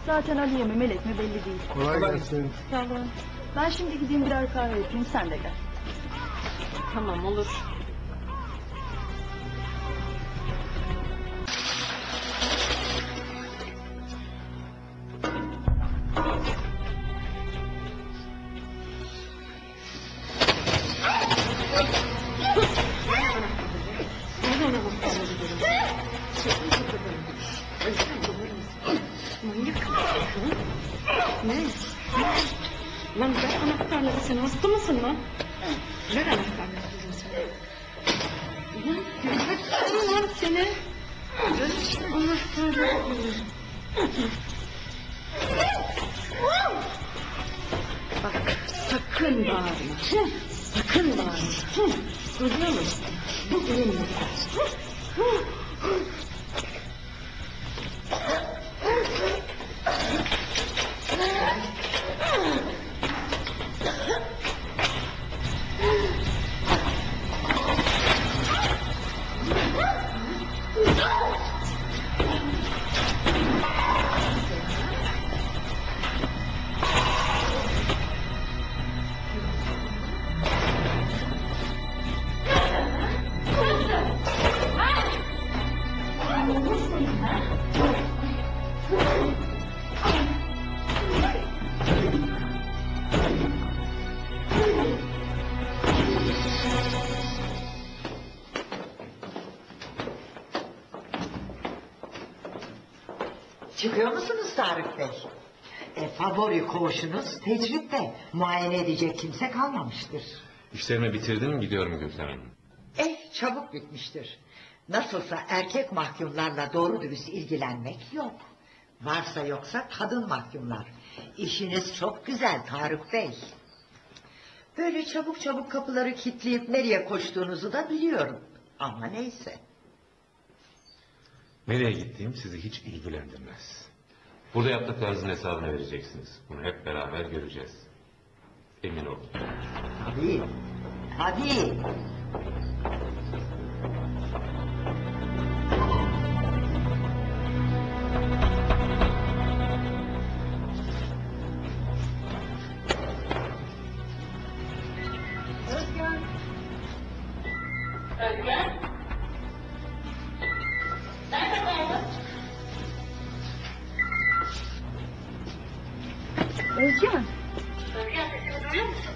Zaten Aliye mi Melek mi belli değil. Kolay gelsin. Sağ olun. Ben şimdi gideyim birer kahve yapayım, sen de gel. Tamam, olur. Ne? Lan ver anahtarları, sen hasta mısın lan? Ver anahtarları dedim sana. Bıraksana lan seni. Ver anahtarları. Bak sakın bağırma. Sakın bağırma. Duyuyor musun? Bu elimle. Çıkıyor musunuz Tarık Bey? Favori koğuşunuz tecritte. Muayene edecek kimse kalmamıştır. İşlerimi bitirdim, gidiyorum Gülten Hanım. Çabuk bitmiştir. Nasılsa erkek mahkumlarla doğru dürüst ilgilenmek yok. Varsa yoksa kadın mahkumlar. İşiniz çok güzel Tarık Bey. Böyle çabuk çabuk kapıları kilitleyip nereye koştuğunuzu da biliyorum. Ama neyse. Nereye gittiğim sizi hiç ilgilendirmez. Burada yaptıklarınızın hesabını vereceksiniz. Bunu hep beraber göreceğiz. Emin olun. Tabii. Tabii. Özcan. Özgen, sesimi duyuyor musun?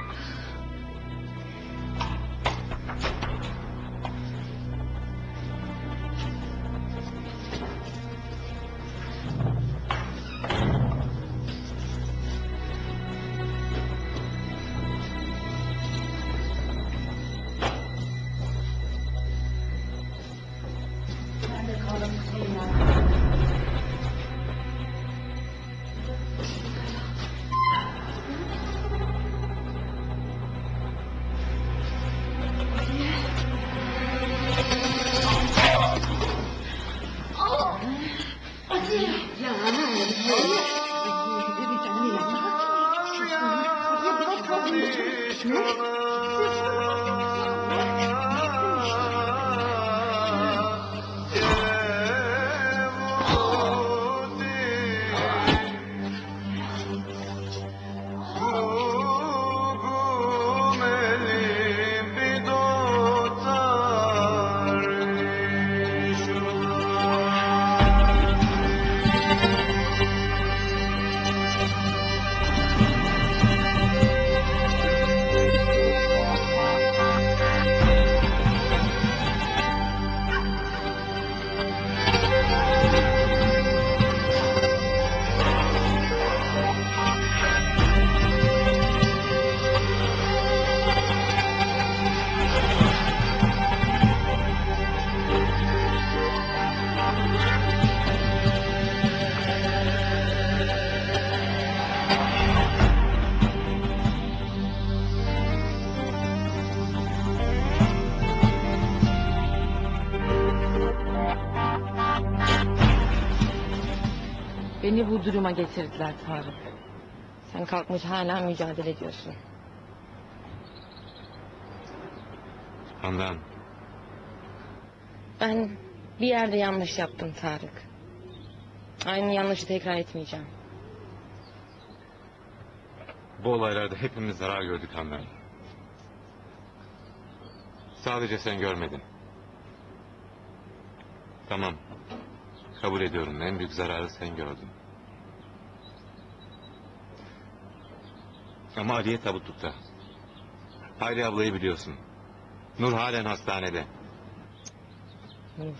Beni bu duruma getirdiler Tarık. Sen kalkmış hala mücadele ediyorsun. Handan, Ben bir yerde yanlış yaptım Tarık. Aynı yanlışı tekrar etmeyeceğim. Bu olaylarda hepimiz zarar gördük Handan. Sadece sen görmedin. Tamam. Kabul ediyorum. En büyük zararı sen gördün. Ama Aliye tabutlukta. Hayri ablayı biliyorsun. Nur halen hastanede. Nur.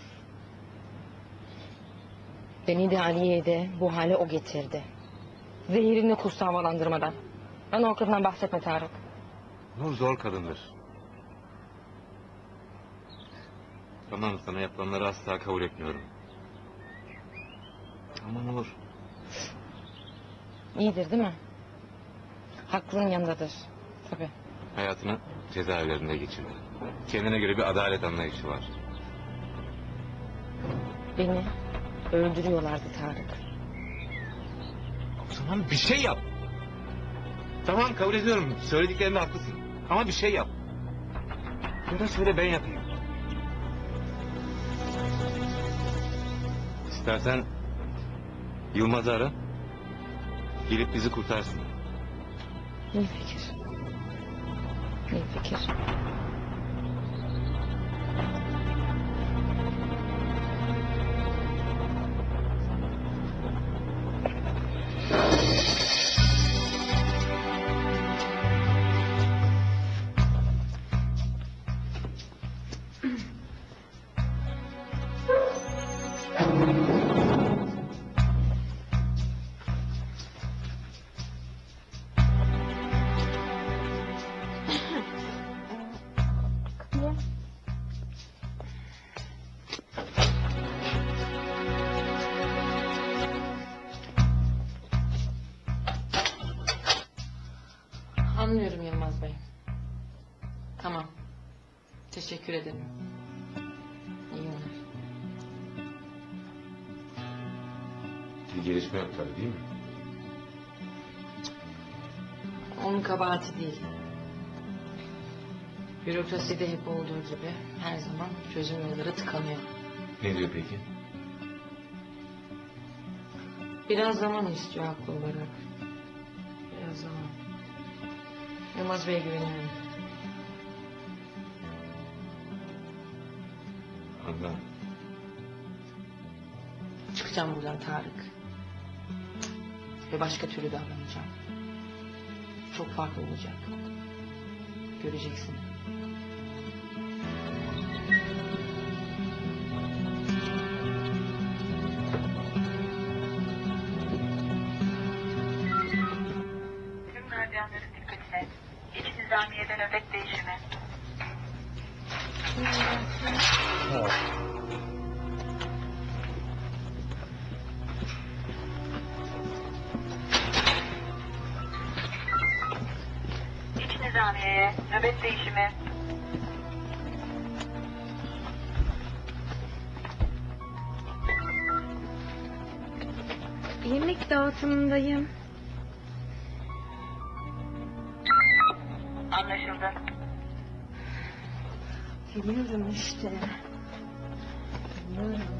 Beni de Aliye'yi de bu hale o getirdi. Zehirini kutsavalandırmadan. Bana o kadından bahsetme Tarık. Nur zor kadındır. Tamam, sana yapılanları asla kabul etmiyorum. Ama Nur. İyidir değil mi? Haklının yanındadır. Tabii. Hayatını cezaevlerinde geçirdi. Kendine göre bir adalet anlayışı var. Beni öldürüyorlardı Tarık. O zaman bir şey yap. Tamam, kabul ediyorum. Söylediklerinde haklısın. Ama bir şey yap. Ya da söyle, ben yapayım. İstersen Yılmaz'ı ara. Gelip bizi kurtarsın. İyi fikir. İyi fikir. Anlıyorum Yılmaz Bey. Tamam. Teşekkür ederim. İyi günler. Bir gelişme yok tabii, değil mi? Onun kabahati değil. Bürokraside hep olduğu gibi her zaman çözüm yolları tıkanıyor. Ne diyor peki? Biraz zaman istiyor haklı olarak. Biraz zaman. Yılmaz Bey'e güveniyorum. Handan. Çıkacağım buradan Tarık. Ve başka türlü davranacağım. Çok farklı olacak. Göreceksin. Tüm gardiyanların dikkatine. İç nizamiyede nöbet değişimi. İç nizamiyeye nöbet değişimi. Yemek dağıtımındayım. Anlaşıldı. Biliyorum işte. Biliyorum.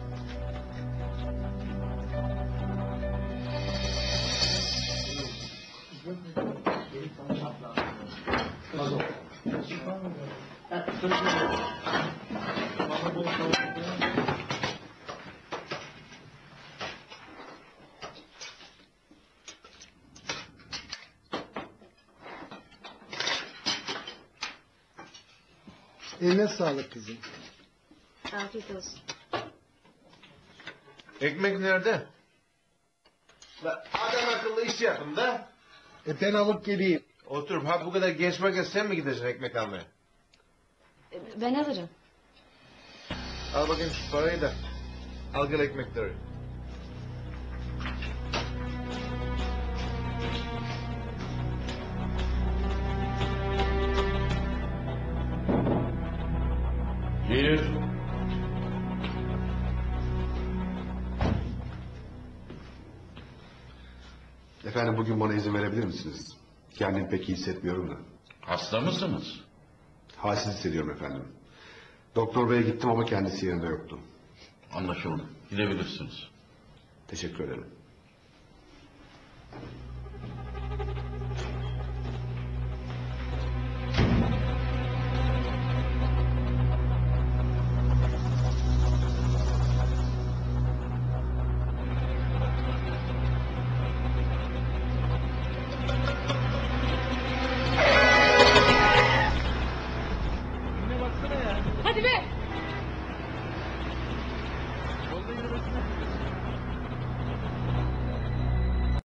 Eline sağlık kızım. Afiyet olsun. Ekmek nerede? La adam akıllı iş yapın da. Ben alıp geleyim. Oturup ha bu kadar genç varken sen mi gideceksin ekmek almaya? Ben alırım. Al bakayım şu parayı da. Al gel ekmekleri. Gelir. Efendim bugün bana izin verebilir misiniz? Kendimi pek iyi hissetmiyorum da. Hasta mısınız? Halsiz hissediyorum efendim. Doktor beye gittim ama kendisi yerinde yoktu. Anlaşıldı. Gidebilirsiniz. Teşekkür ederim. Hadi be. Yolda yürümesine